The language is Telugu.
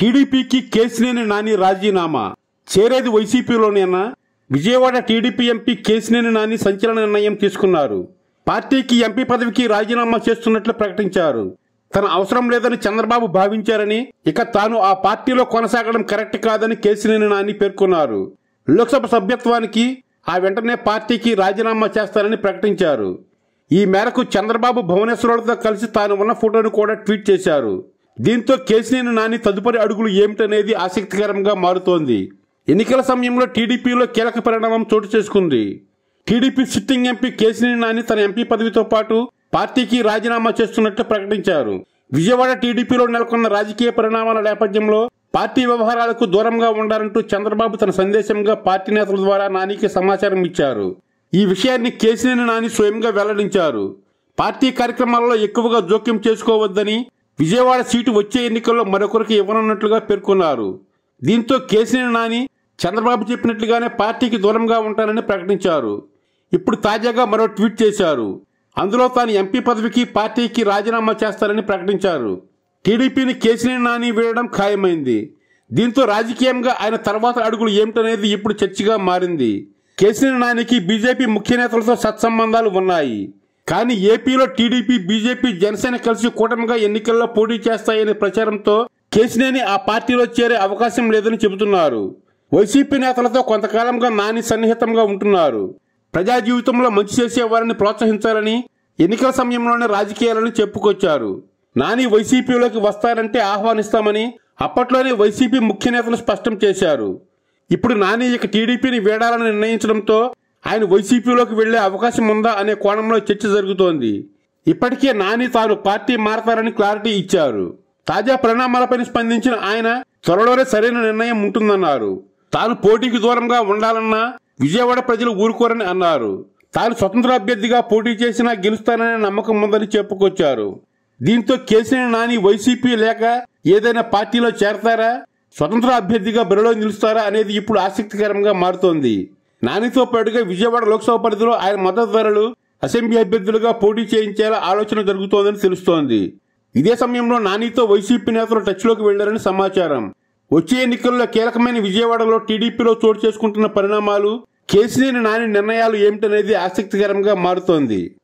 టీడీపీకి కేశినేని నాని రాజీనామా, చేరేది వైసీపీలోనేనా? విజయవాడ టీడీపీ ఎంపీ కేశినేని నాని సంచలన నిర్ణయం తీసుకున్నారు. పార్టీకి ఎంపీ పదవికి రాజీనామా చేస్తున్నట్లు ప్రకటించారు. తన అవసరం లేదని చంద్రబాబు భావించారని, ఇక తాను ఆ పార్టీలో కొనసాగడం కరెక్ట్ కాదని కేశినేని నాని పేర్కొన్నారు. లోక్సభ సభ్యత్వానికి ఆ వెంటనే పార్టీకి రాజీనామా చేస్తారని ప్రకటించారు. ఈ మేరకు చంద్రబాబు భువనేశ్వరులతో కలిసి తాను ఉన్న ఫోటోను కూడా ట్వీట్ చేశారు. దీంతో కేశినేని నాని తదుపరి అడుగులు ఏమిటనేది ఆసక్తికరంగా మారుతోంది. ఎన్నికల సమయంలో టీడీపీలో కీలక పరిణామం చోటు చేసుకుంది. టీడీపీ సిట్టింగ్ ఎంపీ కేశినేని నాని తన ఎంపీ పదవితో పాటు పార్టీకి రాజీనామా చేస్తున్నట్లు ప్రకటించారు. విజయవాడ టీడీపీలో నెలకొన్న రాజకీయ పరిణామాల నేపథ్యంలో పార్టీ వ్యవహారాలకు దూరంగా ఉండాలంటూ చంద్రబాబు తన సందేశంగా పార్టీ నేతల ద్వారా నానికి సమాచారం ఇచ్చారు. ఈ విషయాన్ని కేశినేని నాని స్వయంగా వెల్లడించారు. పార్టీ కార్యక్రమాలలో ఎక్కువగా జోక్యం చేసుకోవద్దని, విజయవాడ సీటు వచ్చే ఎన్నికల్లో మరొకరికి ఇవ్వనున్నట్లుగా పేర్కొన్నారు. దీంతో కేశినేని నాని చంద్రబాబు చెప్పినట్లుగానే పార్టీకి దూరంగా ఉంటానని ప్రకటించారు. ఇప్పుడు తాజాగా మరో ట్వీట్ చేశారు. అందులో తాను ఎంపీ పదవికి పార్టీకి రాజీనామా చేస్తారని ప్రకటించారు. టీడీపీని కేశినేని నాని వీడడం ఖాయమైంది. దీంతో రాజకీయంగా ఆయన తర్వాత అడుగులు ఏమిటనేది ఇప్పుడు చర్చగా మారింది. కేశినేని నానికి బీజేపీ ముఖ్య నేతలతో సత్సంబంధాలు ఉన్నాయి. కానీ ఏపీలో టీడీపీ, బీజేపీ, జనసేన కలిసి కూటమిగా ఎన్నికల్లో పోటీ చేస్తాయనే ప్రచారంతో కేశినేని ఆ పార్టీలో చేరే అవకాశం లేదని చెబుతున్నారు. వైసీపీ నేతలతో కొంతకాలంగా నాని సన్నిహితంగా ఉంటున్నారు. ప్రజా జీవితంలో మంచి చేసే వారిని ప్రోత్సహించాలని, ఎన్నికల సమయంలోనే రాజకీయాలను చెప్పుకొచ్చారు. నాని వైసీపీలోకి వస్తారంటే ఆహ్వానిస్తామని అప్పట్లోనే వైసీపీ ముఖ్య నేతలు స్పష్టం చేశారు. ఇప్పుడు నాని ఇక టీడీపీని వీడాలని నిర్ణయించడంతో ఆయన వైసీపీలోకి వెళ్లే అవకాశం ఉందా అనే కోణంలో చర్చ జరుగుతోంది. ఇప్పటికే నాని తాను పార్టీ మారతారని క్లారిటీ ఇచ్చారు. తాజా పరిణామాలపై స్పందించిన ఆయన త్వరలోనే సరైన నిర్ణయం ఉంటుందన్నారు. తాను పోటీకి దూరంగా ఉండాలన్నా విజయవాడ ప్రజలు ఊరుకోరని అన్నారు. తాను స్వతంత్ర అభ్యర్థిగా పోటీ చేసినా గెలుస్తాననే నమ్మకం ఉందని చెప్పుకొచ్చారు. దీంతో కేశినేని నాని వైసీపీ లేక ఏదైనా పార్టీలో చేరతారా, స్వతంత్ర అభ్యర్థిగా బరిలో నిలుస్తారా అనేది ఇప్పుడు ఆసక్తికరంగా మారుతోంది. నానితో పాటుగా విజయవాడ లోక్సభ పరిధిలో ఆయన మద్దతుదారులు అసెంబ్లీ అభ్యర్థులుగా పోటీ చేయించేలా ఆలోచన జరుగుతోందని తెలుస్తోంది. ఇదే సమయంలో నానితో వైసీపీ నేతలు టచ్లోకి వెళ్లారని సమాచారం. వచ్చే ఎన్నికల్లో కీలకమైన విజయవాడలో టీడీపీలో చోటు చేసుకుంటున్న పరిణామాలు, కేశినేని నాని నిర్ణయాలు ఏమిటనేది ఆసక్తికరంగా మారుతోంది.